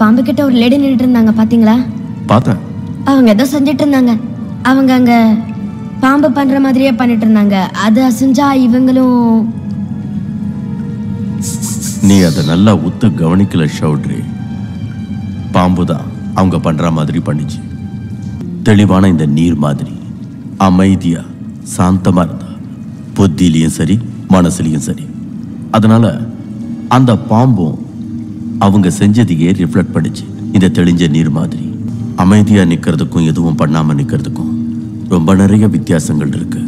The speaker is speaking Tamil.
பாம்பு கிட்ட ஒரு லேடி நின்னுட்டு இருந்தாங்க பாத்தீங்களா? பார்த்தேன். அவங்க ஏதோ செஞ்சிட்டு இருந்தாங்க. அவங்க அங்க பாம்பு பண்ற மாதிரியே பண்ணிட்டு இருந்தாங்க. அது அசைஞ்சா இவங்களும். நீ அதை நல்லா உத்து கவனிக்கல ஷவுட்ரி. பாம்பு தான் அவங்க பண்ற மாதிரி பண்ணிச்சு. தெளிவான இந்த நீர் மாதிரி அமைதியா சாந்தமா இருந்தா புத்திலையும் சரி மனசுலையும் சரி. அதனால அந்த பாம்பும் அவங்க செஞ்சதையே ரிஃப்ளெக்ட் பண்ணிச்சு. இந்த தெளிஞ்ச நீர் மாதிரி அமைதியா நிக்கிறதுக்கும் எதுவும் பண்ணாம நிக்கிறதுக்கும் ரொம்ப நிறைய வித்தியாசங்கள் இருக்கு.